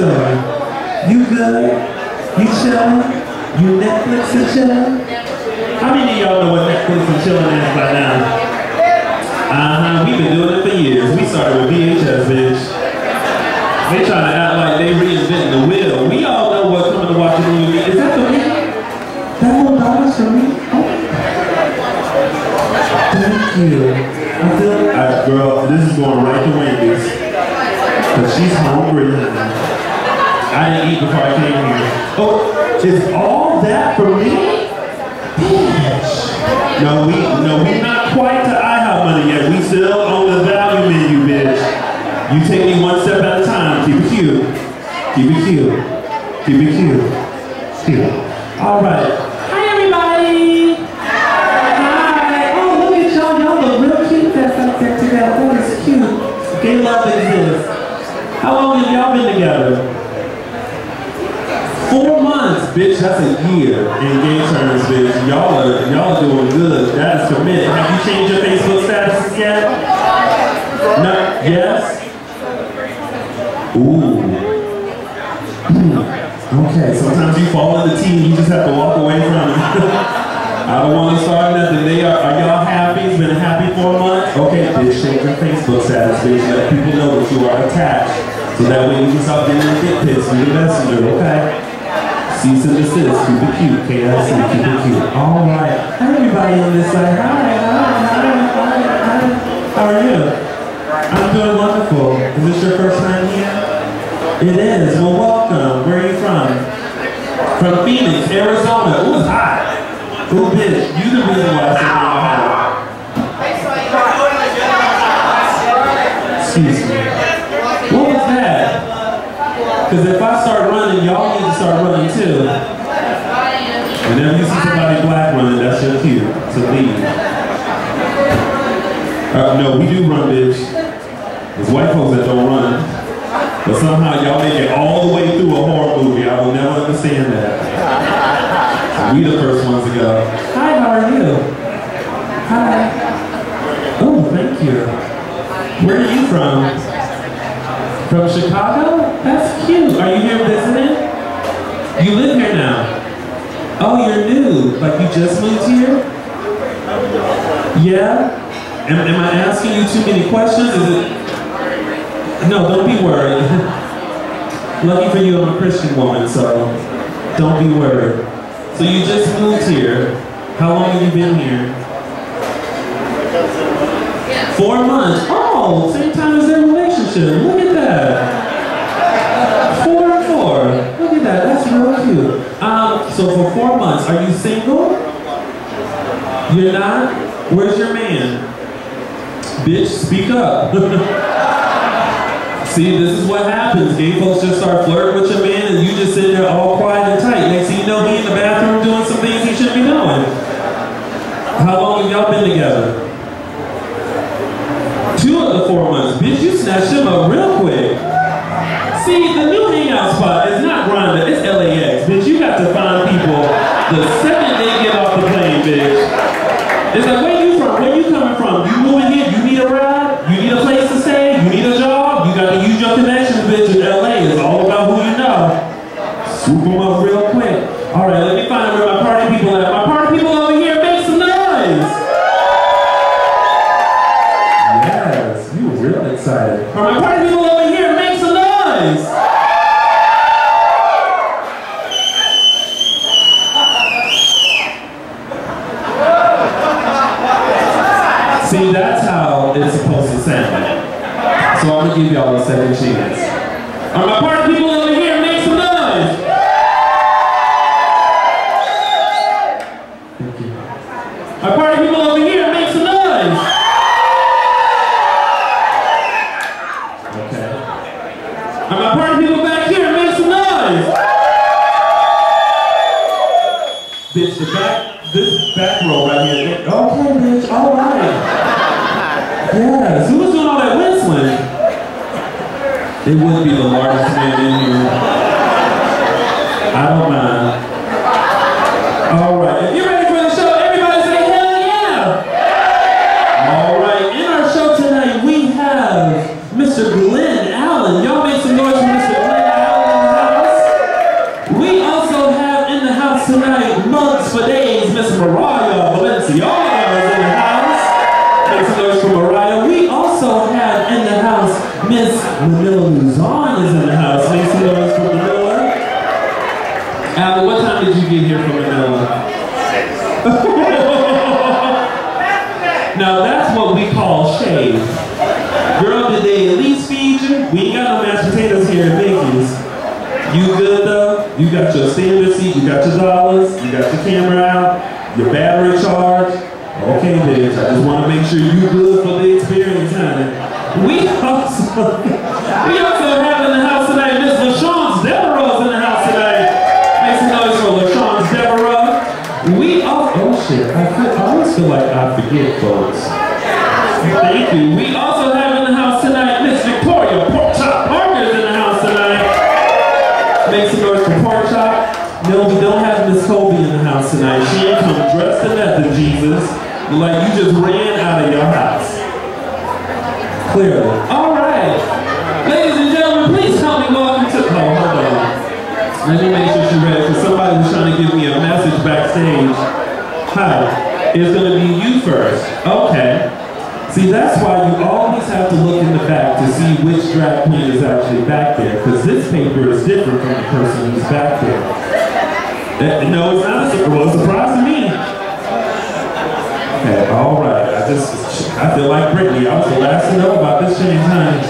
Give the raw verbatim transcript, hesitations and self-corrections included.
doing? You good? You chillin'? You Netflix and chillin'? How many of y'all know what Netflix and chillin' is by now? Uh-huh, we've been doing it for years. We started with V H S, bitch. They trying to act like they reinventing the wheel. We all know what coming to watch a movie. Is that for me? That one dollars for me? Oh. Thank you. I feel like, right, girl, this is going right to Wendy's. Cause she's hungry. I didn't eat before I came here. Oh, is all that for me? Bitch. No, we, no, we're not quite to IHOP money yet. We still on the value menu, bitch. You take me one step at a time. Keep it cute. Keep it cute. Keep it cute. Cute. All right. Hi, everybody. Hi. Oh, look at y'all. Y'all look real cute. That's up there together. That is cute. Gay love exists. How long have y'all been together? Four months, bitch. That's a year in gay terms, bitch. Y'all are y'all doing good. That is committed. Have you changed your Facebook statuses yet? No. Yes. Ooh. Okay. Sometimes you fall in the tea. You just have to walk away from it. I don't want to start nothing. They are. Are y'all happy? It's been a happy four months. Okay, bitch. Change your Facebook status, bitch. Let people know that you are attached. So that way you can stop getting the dick pics through the messenger, okay? Cease and desist, keep it cute, K I C, keep it cute. All right, everybody on this side, hi, hi, hi, hi, hi. How are you? I'm doing wonderful. Is this your first time here? It is, well welcome. Where are you from? From Phoenix, Arizona. Ooh, it's hot. Ooh, bitch, you the reason why I said hot. Excuse me. What was that? Because if I start running, y'all need to start running too. Whenever you see somebody black running, that's your cue to leave. Uh, no, we do run, bitch. There's white folks that don't run. But somehow y'all make it all the way through a horror movie. I will never understand that. We the first ones to go. Hi, how are you? Hi. Oh, thank you. Where are you from? From Chicago? That's cute. Are you here visiting? You live here now? Oh, you're new. Like you just moved here? Yeah? Am, am I asking you too many questions? Is it? No, don't be worried. Lucky for you, I'm a Christian woman, so don't be worried. So you just moved here. How long have you been here? Four months. Oh, same time as their relationship. Look at that. Four and four. Look at that. That's real cute. Um, so for four months, are you single? You're not? Where's your man? Bitch, speak up. See, this is what happens. Gay folks just start flirting with your man and you just sit there all quiet and tight. Next thing you know, he in the bathroom doing some things he shouldn't be doing. How long have y'all been together? Two of the four months. Bitch, you snatched him up real quick. See, the new hangout spot is not Grindr, it's L A X. Bitch, you got to find people the second they get off the plane, bitch. It's like, where you from? Where you coming from? You moving here? You need a ride? You need a place to stay? You need a job? You got to use your connections, bitch, in L A. It's all about who you know. Swoop them up real quick. All right, let me find where my party people at. My party people over here, make some noise. Real excited. Are my party people over here? Make some noise! See, that's how it's supposed to sound. So I'm gonna give y'all a second chance. Are my party people over here? Make some noise! Thank you. My party people over here, make some noise! Are my party people back here? Make some noise! Bitch, the back, this back row right here. Okay, bitch, all right. Yes, who was doing all that whistling? It would be the largest man in here. I don't mind. All right, if you're ready for the show, everybody say hell yeah! All right, in our show tonight, we have Mister Glenn Allen. Y'all make some noise for Mister Glenn Allen. did you get here from Manila? Now that's what we call shade. Girl, did they at least feed you? We ain't got no mashed potatoes here at Mickey's. You good though? You got your standard seat, you got your dollars, you got your camera out, your battery charged. Okay, bitch, I just want to make sure you good for the experience, honey. We also, we also have in the house tonight, Miss LaShawn's Deborah's in the house tonight. Make some noise for LaShawn's Deborah. We also, oh shit, I, feel, I always feel like I forget, folks. Thank you. We also have in the house tonight, Miss Victoria Pork Chop Parker's in the house tonight. Make some noise for Pork Chop. No, we don't have Miss Kobe in the house tonight. She ain't come dressed to nothing, Jesus. Like you just ran out of your house. Clearly. All right. Ladies and gentlemen, please help me welcome to... Oh, hold on. Let me make sure she's ready, because somebody was trying to give me a message backstage. Hi. It's going to be you first. Okay. See, that's why you always have to look in the back to see which drag queen is actually back there, because this paper is different from the person who's back there. Uh, no, it's not a surprise. Well, a surprise to me. Okay, all right. I just, I feel like Brittany. I was the last to know about this change, honey.